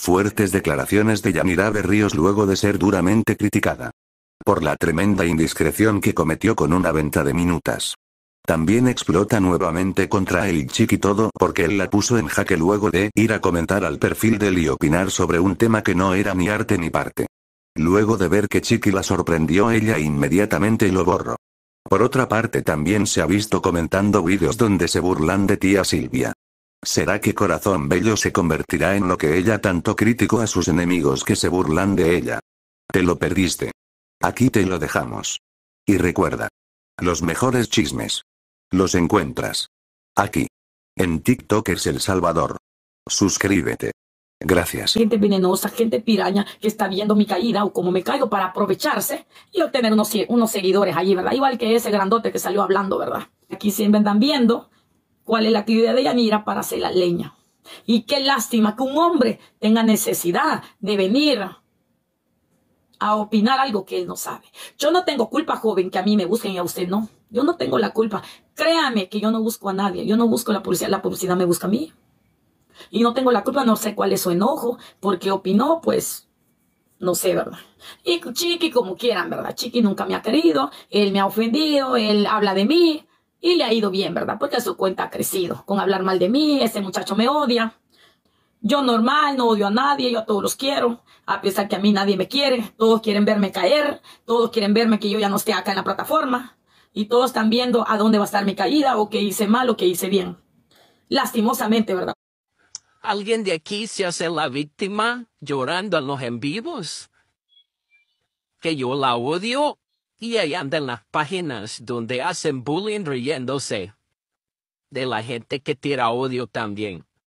Fuertes declaraciones de Yanira Berríos luego de ser duramente criticada por la tremenda indiscreción que cometió con una venta de minutas. También explota nuevamente contra el Chiqui todo porque él la puso en jaque luego de ir a comentar al perfil de él y opinar sobre un tema que no era ni arte ni parte. Luego de ver que Chiqui la sorprendió, ella inmediatamente lo borró. Por otra parte, también se ha visto comentando vídeos donde se burlan de tía Silvia. ¿Será que Corazón Bello se convertirá en lo que ella tanto criticó a sus enemigos que se burlan de ella? Te lo perdiste. Aquí te lo dejamos. Y recuerda, los mejores chismes los encuentras aquí, en TikTokers El Salvador. Suscríbete. Gracias. Gente venenosa, gente piraña que está viendo mi caída o como me caigo para aprovecharse y obtener unos seguidores allí, ¿verdad? Igual que ese grandote que salió hablando, ¿verdad? Aquí siempre andan viendo cuál es la actividad de Yanira para hacer la leña. Y qué lástima que un hombre tenga necesidad de venir a opinar algo que él no sabe. Yo no tengo culpa, joven, que a mí me busquen y a usted no. Yo no tengo la culpa. Créame que yo no busco a nadie. Yo no busco la publicidad me busca a mí. Y no tengo la culpa, no sé cuál es su enojo, porque opinó, pues, no sé, ¿verdad? Y Chiqui como quieran, ¿verdad? Chiqui nunca me ha querido, él me ha ofendido, él habla de mí, y le ha ido bien, ¿verdad? Porque su cuenta ha crecido, con hablar mal de mí, ese muchacho me odia. Yo normal, no odio a nadie, yo a todos los quiero, a pesar que a mí nadie me quiere, todos quieren verme caer, todos quieren verme que yo ya no esté acá en la plataforma, y todos están viendo a dónde va a estar mi caída, o qué hice mal, o qué hice bien. Lastimosamente, ¿verdad? ¿Alguien de aquí se hace la víctima llorando en los en vivos? Que yo la odio y ahí anda en las páginas donde hacen bullying riéndose de la gente que tira odio también.